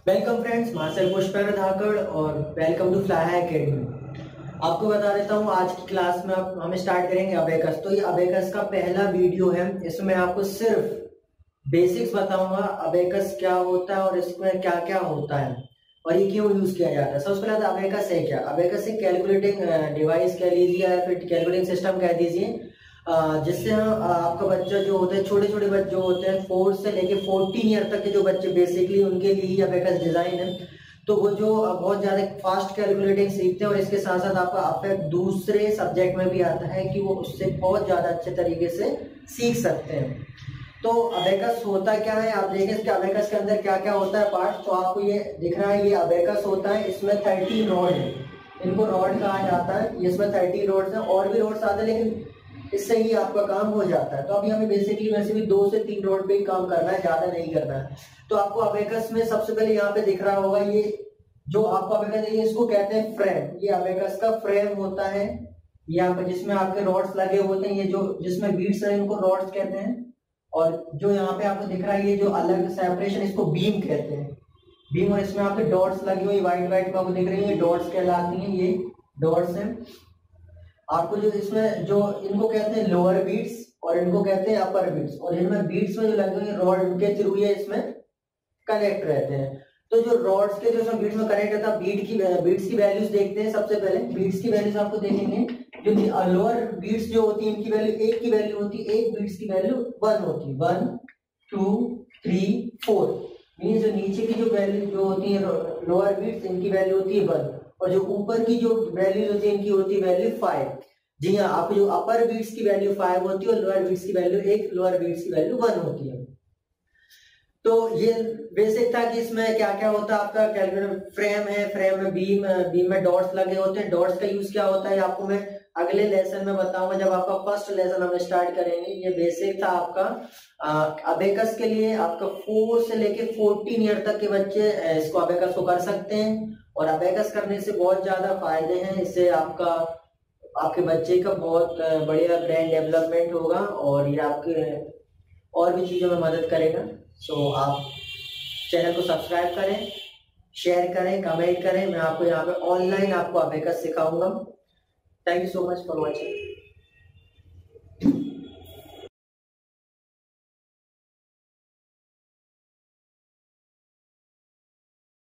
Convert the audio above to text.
Welcome friends, master Pushpendra Dhakad और welcome to fly high academy. आपको बता देता हूँ आज की क्लास में हम स्टार्ट करेंगे अबेकस। तो ये अबेकस का पहला वीडियो है। इसमें आपको सिर्फ बेसिक्स बताऊंगा, अबेकस क्या होता है और इसमें क्या क्या होता है और ये क्यों यूज किया जाता है। सबसे पहले अबेकस है क्या। अबेकस एक कैलकुलेटिंग डिवाइस कह लीजिए या फिर कैलकुलेटिंग सिस्टम कह दीजिए, जिससे आपका बच्चा जो होता है, छोटे छोटे बच्चे जो होते हैं 4 से लेके 14 ईयर तक के जो बच्चे, बेसिकली उनके लिए ही अबेकस डिजाइन है। तो वो जो बहुत ज्यादा फास्ट कैलकुलेटिंग सीखते हैं और इसके साथ साथ आपका अफेक्ट दूसरे सब्जेक्ट में भी आता है कि वो उससे बहुत ज्यादा अच्छे तरीके से सीख सकते हैं। तो अबेकस होता क्या है, आप देखें इसके अबेकस के अंदर क्या क्या होता है पार्ट। तो आपको ये दिख रहा है, ये अबेकस होता है। इसमें 30 रॉड है, इनको रॉड कहा जाता है। इसमें 30 रॉड्स हैं, और भी रॉड्स आते हैं लेकिन इससे ही आपका काम हो जाता है। तो अभी हमें बेसिकली वैसे भी 2 से 3 रॉड पे ही काम करना है, ज्यादा नहीं करना है। तो आपको अबेकस में सबसे पहले यहाँ पे दिख रहा होगा, ये जो आपको अबेकस है इसको कहते हैं फ्रेम। ये अबेकस का फ्रेम होता है यहाँ पे, जिसमें आपके रॉड्स लगे होते हैं। ये जो जिसमें बीट्स है इनको रॉड्स कहते हैं। और जो यहाँ पे आपको दिख रहा है, ये जो अलग सेपरेशन, इसको बीम कहते हैं। बीम, और इसमें आपके डॉट्स लगी हुई व्हाइट व्हाइट आपको दिख रही है, डॉट्स कहलाती हैं। ये डॉट्स हैं। आपको जो इसमें जो इनको कहते हैं लोअर बीट्स और इनको कहते हैं अपर बीट्स। और इनमें बीट्स में जो लगे हुए रॉड के थ्रू ये इसमें कनेक्ट रहते हैं। तो जो रॉड्स के जो इसमें बीट्स में कनेक्ट रहता है, बीट्स की वैल्यूज देखते हैं। सबसे पहले बीट्स की वैल्यूज आपको देखेंगे। जो लोअर बीट्स जो होती है इनकी वैल्यू 1 की वैल्यू होती है, एक बीट्स की वैल्यू 1 होती है। 1 2 3 4 मींस जो नीचे की जो वैल्यू जो होती है लोअर बीट्स, इनकी वैल्यू होती है 1, और जो ऊपर की जो वैल्यू होती है इनकी होती है वैल्यू 5। जी हाँ, आपको जो अपर बीट्स की वैल्यू 5 होती है और लोअर बीट्स की वैल्यू 1, लोअर बीट्स की वैल्यू 1 होती है। तो ये बेसिक था कि इसमें क्या क्या होता है। आपका कैलकुलेटर फ्रेम है, फ्रेम में बीम में डॉट्स लगे होते हैं। डॉट्स का यूज क्या होता है आपको मैं अगले लेसन में बताऊंगा, जब आपका फर्स्ट लेसन हम स्टार्ट करेंगे। ये बेसिक था आपका अबेकस के लिए। आपका 4 से लेके 14 ईयर तक के बच्चे इसको अबेकस को कर सकते हैं, और अबेकस करने से बहुत ज्यादा फायदे हैं। इससे आपके बच्चे का बहुत बढ़िया ब्रेन डेवलपमेंट होगा और ये आपके और भी चीजों में मदद करेगा। सो आप चैनल को सब्सक्राइब करें, शेयर करें, कमेंट करें। मैं आपको यहाँ पे ऑनलाइन आपको अबेकस सिखाऊंगा। Thank you so much for watching.